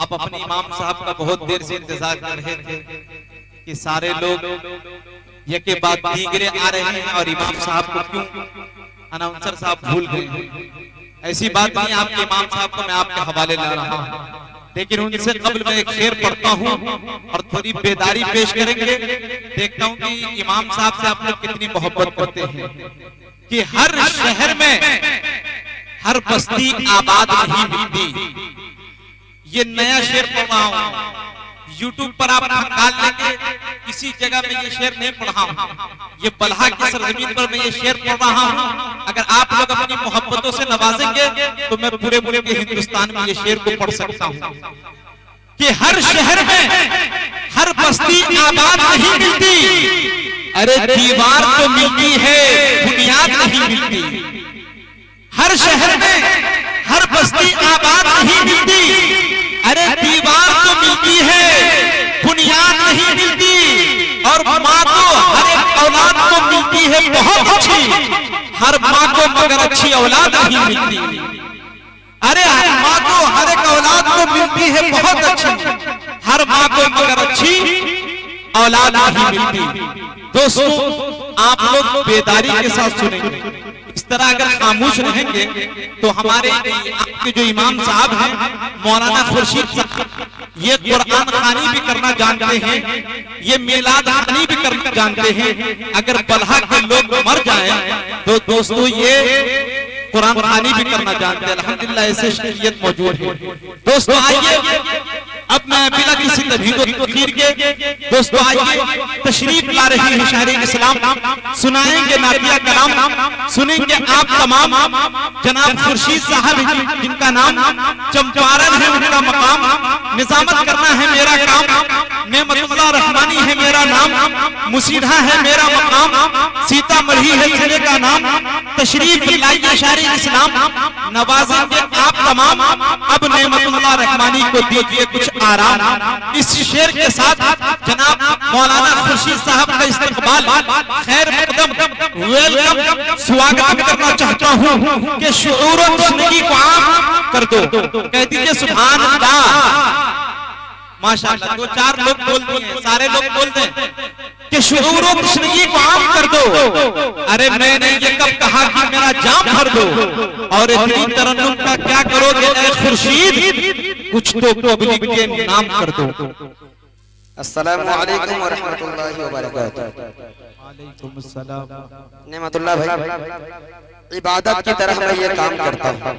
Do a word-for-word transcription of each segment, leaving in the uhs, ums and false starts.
आप अपने इमाम साहब का बहुत देर से इंतजार कर रहे थे कि सारे लोग ये के बाद दीगरे आ रहे हैं और इमाम साहब को क्यों अनाउंसर साहब भूल गए हैं। ऐसी बात नहीं, आपके इमाम साहब को मैं आपके हवाले ला रहा हूँ, लेकिन उनसे कबल मैं एक शेर पढ़ता हूँ और थोड़ी बेदारी पेश करेंगे। देखता हूँ कि इमाम साहब से आप लोग कितनी मोहब्बत करते हैं कि हर शहर में हर बस्ती आबाद नहीं मिलती। ये नया शेर पढ़ रहा हूँ, यूट्यूब पर आप निकाल लेंगे, किसी जगह में ये शेर नहीं पढ़ा हूँ, ये बलहा की सरजमीन पर मैं ये शेर पढ़ रहा हूँ। अगर आप लोग अपनी मोहब्बतों से नवाजेंगे तो मैं पूरे पूरे के हिंदुस्तान में ये शेर को पढ़ सकता हूँ कि हर शहर में हर बस्ती आबाद नहीं मिलती, अरे दीवार तो मिलती है बुनियाद नहीं मिलती। हर शहर में हर बस्ती आबाद नहीं मिलती, अरे दीवार तो मिलती है बुनियाद नहीं मिलती। और माँ को हर एक औलाद को मिलती है बहुत अच्छी, हर माँ को मगर अच्छी औलाद नहीं मिलती। अरे हर माँ को हर एक औलाद को मिलती है बहुत अच्छी, हर माँ को मगर अच्छी औलाद नहीं मिलती। दोस्तों आप लोग बेदारी के साथ सुनेंगे, इस तरह अगर खामोश रहेंगे तो हमारे आपके जो इमाम साहब हैं मौलाना खुर्शीद साहब, ये कुरान खानी भी करना जानते हैं, ये मिलाद खानी भी करना जानते हैं। अगर बलहा के लोग मर जाएं तो दोस्तों ये कुरान खानी भी करना जानते हैं। अल्हम्दुलिल्लाह ऐसे शख्सियत मौजूद है। दोस्तों आइए अब मैं बिना किसी तबहीर के दोस्तों आइए तशरीफ ला रही है शायरी इस्लाम, सुनाएंगे नातिया कलाम, सुनेंगे आप तमाम जनाब खुर्शीद साहब जिनका नाम चंपारण है, उनका मकाम, निजामत करना है मेरा काम, नेमतुल्लाह रहमानी है मेरा नाम, मुसीधा है मेरा मकाम, सीतामढ़ी है जिले का नाम। तशरीफ लाइए शायरी इस्लाम, नवाजेंगे आप तमाम। अब नेमतुल्लाह रहमानी को दीजिए कुछ आराम। इस शेर के साथ जनाब मौलाना खुर्शीद साहब का इस्तकबाल खैर मकदम वेलकम स्वागत करना चाहता हूँ कि शुऊर और तशनीकी को आम कर दो, कह दीजिए सुभान अल्लाह। माशाअल्लाह दो चार लोग बोल दिए, सारे लोग बोल दें कि शुऊर और तशनीकी को आम कर दो। अरे मैंने ये कब कहा कि मेरा जाम भर दो, और इतनी तरन्नुम का क्या करोगे ऐ खुर्शीद, कुछ तो पब्लिक के नाम कर दो। अस्सलामु अलैकुम व रहमतुल्लाहि व बरकातुहू। वालेकुम अस्सलाम। नेमतुल्लाह भाई, इबादत की तरह मैं ये काम करता हूँ,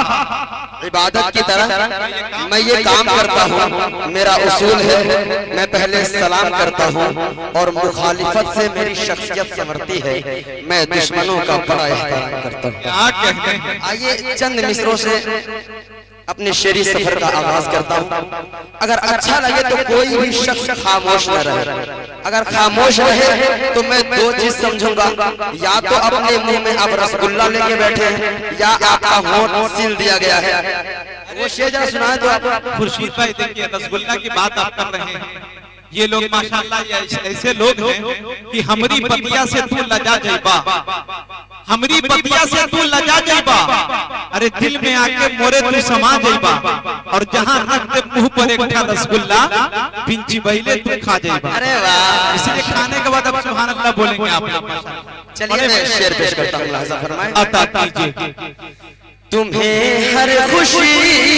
इबादत की तरह मैं ये काम करता हूँ। मेरा उसूल है मैं पहले सलाम करता हूँ और मुखालिफत से मेरी शख्सियत संवरती है, मैं दुश्मनों का बड़ा एहतराम करता हूँ। आइए चंद मिसरों से अपने शेरी सफर का आगाज करता हूँ। अगर अच्छा लगे तो कोई भी शख्स खामोश न रहे, अगर खामोश रहे तो मैं दो चीज समझूंगा, या तो अपने मुंह में आप रसगुल्ला लेके बैठे हैं या आपका होंठ सील दिया गया है। वो शेर जरा सुनाए तो आप। खुर्शीद भाई देखिए रसगुल्ला की बात आप कर रहे हैं, ये लोग माशाअल्लाह ये ऐसे लोग हैं कि हमरी बतिया से तू लजा जाइबा, हमरी बतिया से तू लजा जाइबा, अरे दिल में आके मोरे तू समा जाइबा, और जहाँ रख दे मुंह पर एक रसगुल्ला पिंची बहिले तू खा जाइबा। अरे वाह, इसलिए खाने के बाद अब सुभान अल्लाह बोलेंगे आप लोग। चलिए मैं शेर पेश करता हूँ, लहजा फरमाएं। अता कीजिए। तुम्हें हर खुशी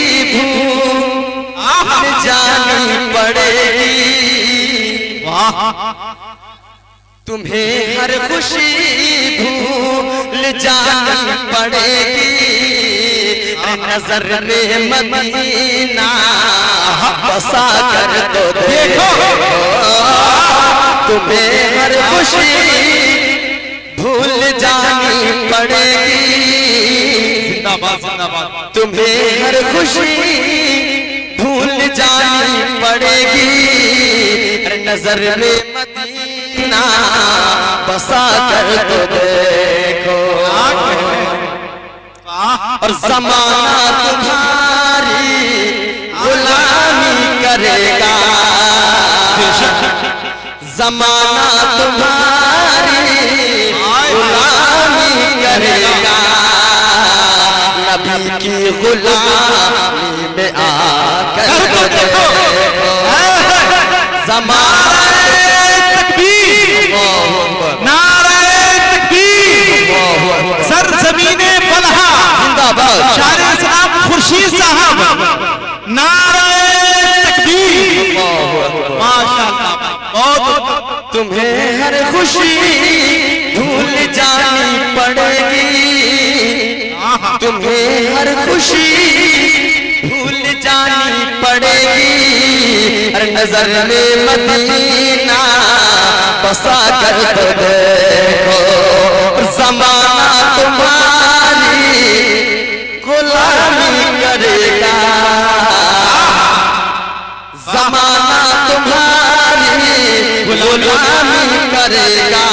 भूल जानी पड़ेगी, तुम्हें हर खुशी भूल जानी पड़ेगी, नजर में मदीना बसा कर तो देखो, तुम्हें हर खुशी भूल जानी पड़ेगी, तुम्हें हर खुशी भूल जानी पड़ेगी, नजर में मदीना बसा कर तो देखो, और ज़माना तुम्हारी गुलामी करेगा, ज़माना तुम्हारी गुलामी करेगा, नबी की गुलामी में आकर खुशी भूल जानी पड़ेगी, तुम्हें हर खुशी भूल जानी पड़ेगी। हर नजर में मदीना बसा कर तो देखो, ज़माना तुम्हारी गुलामी करेगा, ज़माना तुम्हारी गुलामी करेगा।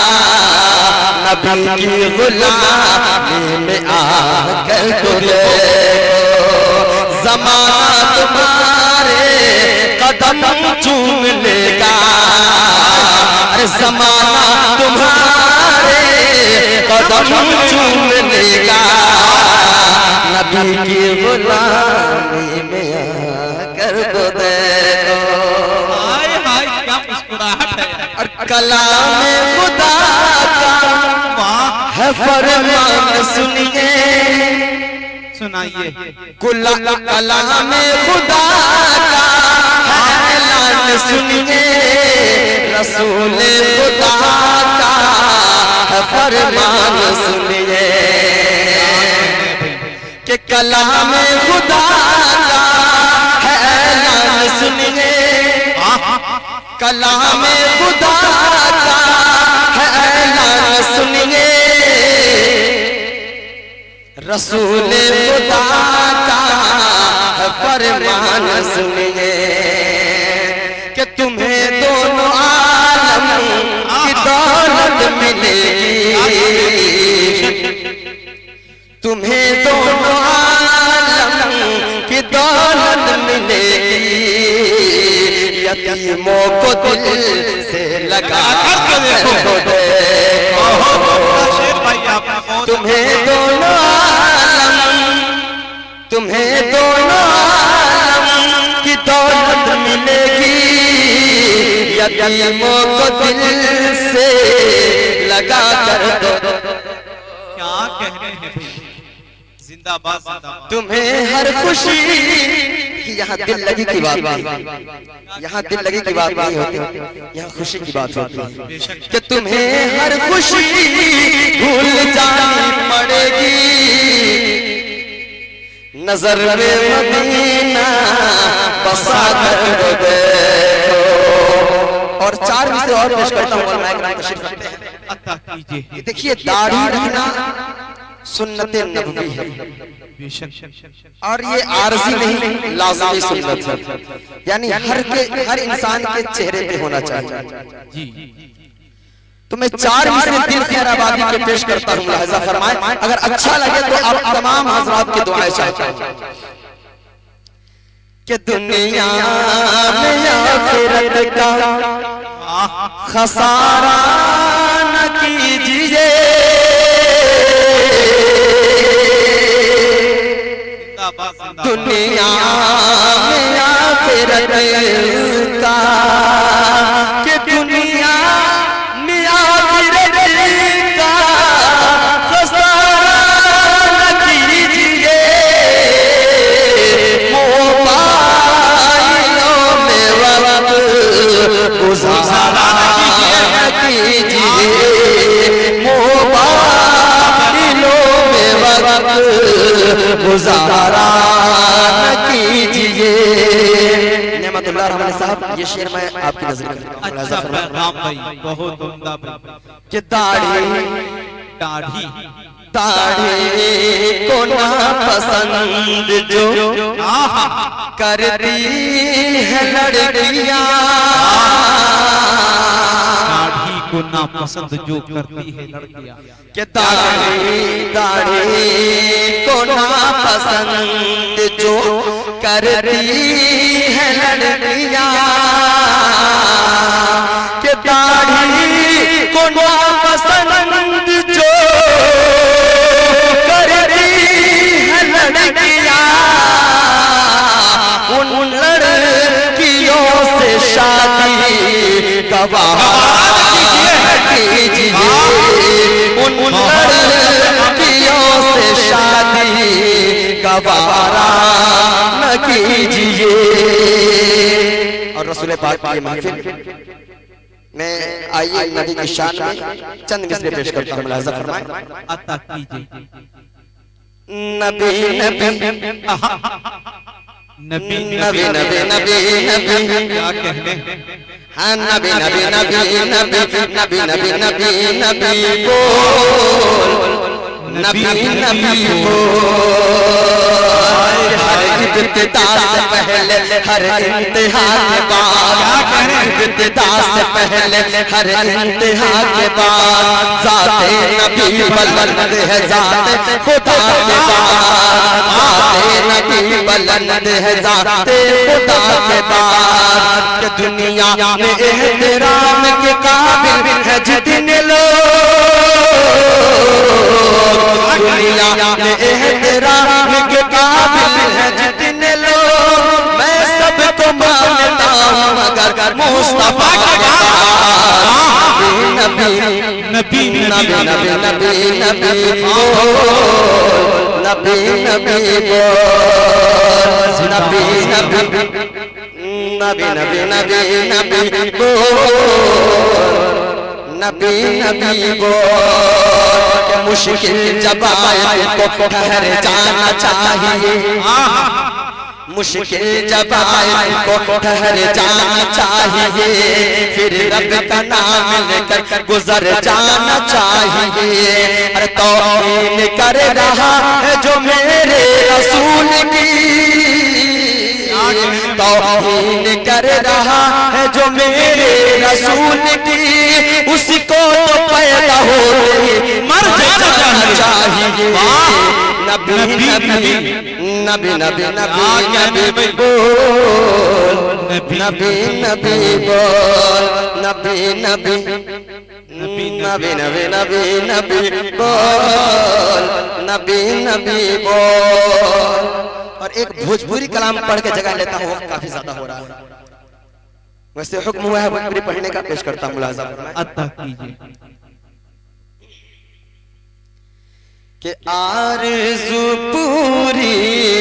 नबी की गुलामी में आकर तो देखो, ज़माना तुम्हारे कदम चूम लेगा। अरे ज़माना तुम्हारे कदम चूम लेगा, नबी की गुलामी में आकर तो देखो। हाय हाय क्या मुस्कुराहट है। और कलाम खुदा का है फरमान सुनिए, सुनाइए। कलाम खुदा का है ऐलान सुनिए, रसूल खुदा का है फरमान सुनिए। कि कलाम खुदा का है ऐलान सुनिए, कलाम खुदा का है ऐलान सुनिए, रसूल खुदा का है फरमान सुनिए। कि तुम्हें दोनों आलम की दौलत मिलेगी, तुम्हें दोनों आलम की दौलत मिलेगी। यतीमों को दिल से लगा कर देखो, तुम्हें दोनों आलम, तुम्हें दोनों आलम की दौलत मिलेगी। यतीमों को दिल से लगा कर दो। क्या कह रहे हैं भाई, जिंदाबाद जिंदाबाद। तुम्हें हर खुशी, यहाँ दिल लगी की बात नहीं, यहाँ दिल लगी की बात नहीं होती, यहाँ खुशी की बात होती है। कि तुम्हें हर खुशी भूल जानी पड़ेगी, नजर में मदीना बसा कर देखो। और चार मिसरे और पेश करता हूँ, तशरीफ रखते हैं। अता कीजिए। देखिए, दाढ़ी रखना सुन्नत नबवी है, और ये आरजी नहीं लाज़मी सुन्नत है, यानी हर के हर इंसान के चेहरे पे होना चाहिए। जी तो मैं चार मिसरे दिल खैराबादी के पेश करता हूँ, लिहाजा फरमाएं। अगर अच्छा लगे तो आप तमाम हजरात की दुआएं चाहता हूँ। कि दुनिया में आखिरत का खसारा न कीजिए, दुनिया में आखिरत का, कि दुनिया में आखिरत का खसारा न कीजिए। मोबाइलों में वक्त गुजारा न कीजिए, मोबाइलों में वक्त गुजारा न कीजिए। नेमतुल्लाह रहमान साहब, ये शेर मैं आपकी नजर में। अच्छा पैगाम भाई, बहुत उम्दा भाई। कि दाढ़ी दाढ़ी दाढ़ी को ना पसंद जो करती है लड़कियां, दाढ़ी को ना पसंद जो करती है लड़कियां। कि दाढ़ी दाढ़ी को ना पसंद जो करती है लड़कियां, कि दाढ़ी को ना पसंद जो करती है लड़कियां, उन लड़कियों से शादी गवाह कीजिए, उन लड़कियों से शादी गवारा न कीजिए। और रसूल पाक की महफिल मैं आइए नबी की शान में चंद मिसरे पेश करता हूँ, मुलाहिजा फरमाएं। अता कीजिए। नबी नबी नबी नबी नबी नबी नबी क्या कहने, हाँ नबी नबी नबी नबी नबी नबी नबी नबी बोल, नबी नबी बोल, हर इब्तिदा से पहले हर इंतहा के बाद, इब्तिदा से पहले हर इंतहा के बाद, ज़ाते नबी बुलंद है ज़ाते खुदा के बाद, ज़ाते नबी बुलंद है ज़ाते खुदा के बाद, कि दुनिया में एहतराम के काबिल है जितने लोग, दुनिया में एहतराम के काबिल है जितने लोग, मैं सबको मानता हूँ मगर मुस्तफा के बाद। नबी नबी नबी नबी नबी नबी बोल, नबी नबी बोल, नबी नबी नबी नबी नबी नबी बोल, नबी नबी बोल, मुश्किल जब आए तो ठहर जाना चाहिए, मुश्किल जब आए तो ठहर जाना चाहिए, फिर रब का नाम लेकर गुजर जाना चाहिए। अरे तौहीन कर रहा है जो मेरे रसूल की, तौहीन कर रहा है जो मेरे रसूल की, उसको तो पैदा होते मर जाना चाहिए। नबी नबी नबी नबी नबी नबी बोल, नबी नबी बोल, नबी नबी नबी नबी नबी नबी बोल, नबी नबी बोल। और एक भोजपुरी कलाम पढ़ के जगह लेता हूँ, काफी ज्यादा हो रहा है, वैसे हुक्म हुआ है भोजपुरी पढ़ने का, पेश करता हूँ, मुलाहिजा फरमाएं। अता कीजिए। कि आरज़ू पूरी,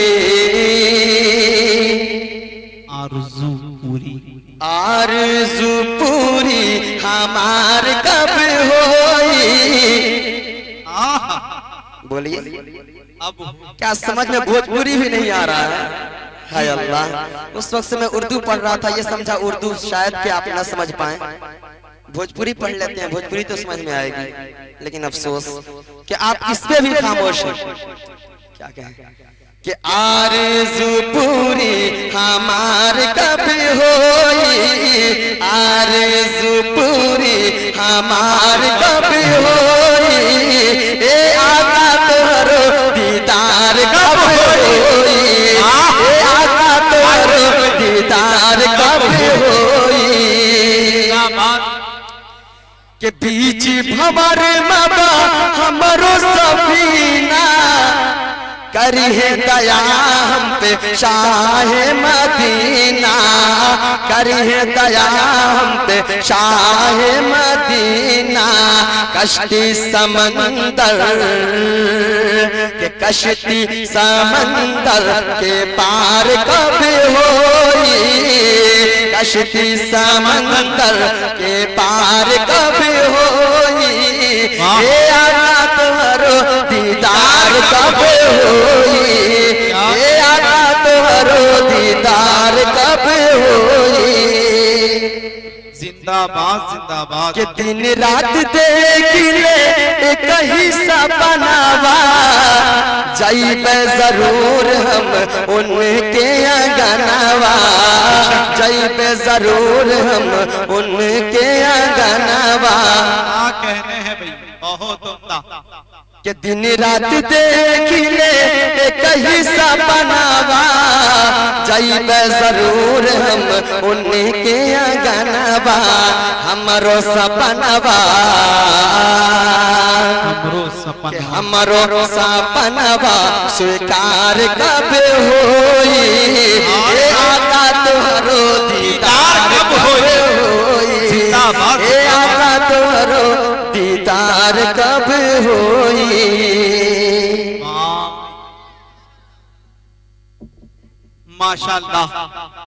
आरज़ू पूरी, आरज़ू पूरी हमार कब होई, बोलिए अब क्या समझ में भोजपुरी भी नहीं आ रहा है? हाय अल्लाह, उस वक्त से मैं उर्दू पढ़ रहा था, ये समझा उर्दू शायद कि आप ना समझ पाए, भोजपुरी पढ़ लेते हैं, भोजपुरी तो समझ में आएगी, लेकिन अफसोस कि आप इस पे भी खामोश हैं। क्या कहें कि आरज़ू पूरी हमार कब होई, आरज़ू पूरी हमार कब होई, ए आका तोहरो दीदार कब होई, ए आका तोहरो दीदार कब होई, के बीच भंवर मबा हमरो सफीना, करी है दया हम पे शाह मदीना, करी है दया हम पे शाह मदीना, कश्ती समंदर के कश्ती समंदर के पार कब होई, कश्ती समंदर के पार कब होई, ये आका तुम्हारो दीदार कब होई, ये आका तुम्हारो दीदार कब होई। जिंदाबाद जिंदाबाद। कि दिन रात देख ले एक ही सपनावा, जाइबे जरूर हम उनके अगनवा, जाइबे जरूर हम उनके अगनवा। क्या कहने हैं भाई, बहुत उम्दा। कि दिन रात देख ले एक ही सपनावा, जाइबे जरूर हम उनके अगनवा, हमरो सपनावा, हमरो सपना, हमरो सपनावा स्वीकार कब होई, ए आका तोहरो दीदार कब होई, ए आका तोहरो दीदार कब होई। माशाअल्लाह।